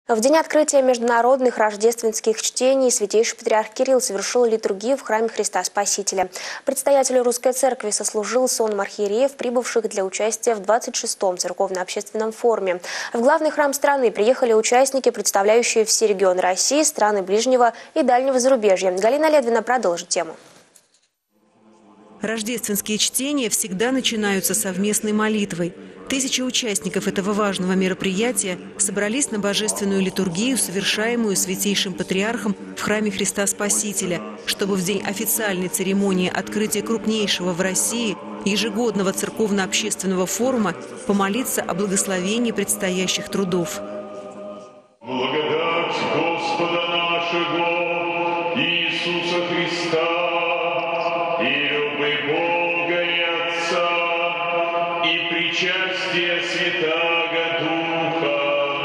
В день открытия международных рождественских чтений святейший патриарх Кирилл совершил литургию в храме Христа Спасителя. Предстоятель Русской Церкви сослужил сонм архиереев, прибывших для участия в 26-м церковно-общественном форуме. В главный храм страны приехали участники, представляющие все регионы России, страны ближнего и дальнего зарубежья. Галина Ледвина продолжит тему. Рождественские чтения всегда начинаются совместной молитвой. Тысячи участников этого важного мероприятия собрались на божественную литургию, совершаемую святейшим патриархом в храме Христа Спасителя, чтобы в день официальной церемонии открытия крупнейшего в России ежегодного церковно-общественного форума помолиться о благословении предстоящих трудов. Благодать Господа нашего Иисуса Христа и любы Бога и Отца и причастие Святаго Духа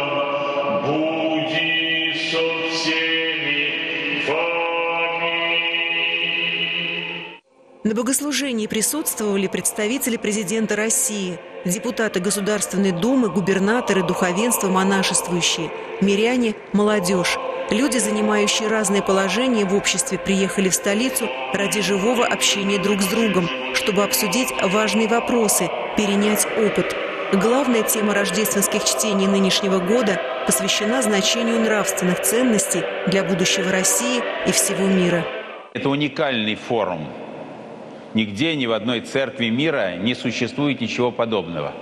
буди со всеми вами. На богослужении присутствовали представители президента России, депутаты Государственной Думы, губернаторы, духовенство, монашествующие, миряне, молодежь. Люди, занимающие разные положения в обществе, приехали в столицу ради живого общения друг с другом, чтобы обсудить важные вопросы, перенять опыт. Главная тема рождественских чтений нынешнего года посвящена значению нравственных ценностей для будущего России и всего мира. Это уникальный форум. Нигде, ни в одной церкви мира не существует ничего подобного.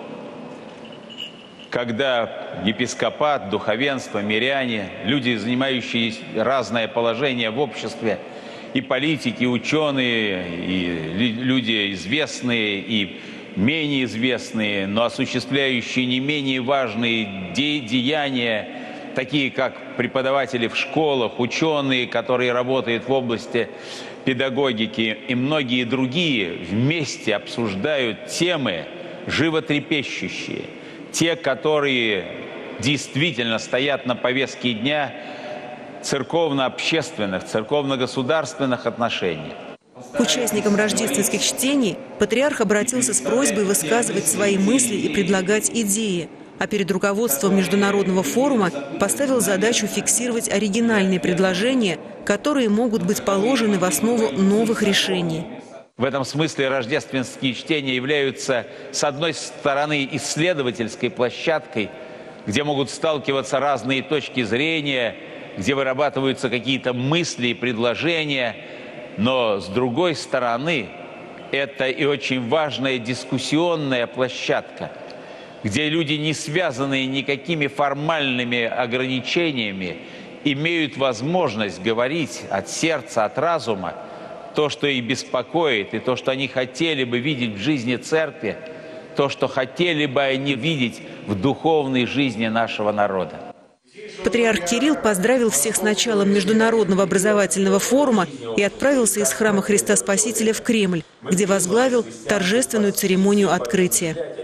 Когда епископат, духовенство, миряне, люди, занимающие разное положение в обществе, и политики, и ученые, и люди известные, и менее известные, но осуществляющие не менее важные деяния, такие как преподаватели в школах, ученые, которые работают в области педагогики и многие другие, вместе обсуждают темы животрепещущие, те, которые действительно стоят на повестке дня церковно-общественных, церковно-государственных отношений. К участникам рождественских чтений патриарх обратился с просьбой высказывать свои мысли и предлагать идеи, а перед руководством международного форума поставил задачу фиксировать оригинальные предложения, которые могут быть положены в основу новых решений. В этом смысле рождественские чтения являются, с одной стороны, исследовательской площадкой, где могут сталкиваться разные точки зрения, где вырабатываются какие-то мысли и предложения, но, с другой стороны, это и очень важная дискуссионная площадка, где люди, не связанные никакими формальными ограничениями, имеют возможность говорить от сердца, от разума, то, что их беспокоит, и то, что они хотели бы видеть в жизни церкви, то, что хотели бы они видеть в духовной жизни нашего народа. Патриарх Кирилл поздравил всех с началом Международного образовательного форума и отправился из храма Христа Спасителя в Кремль, где возглавил торжественную церемонию открытия.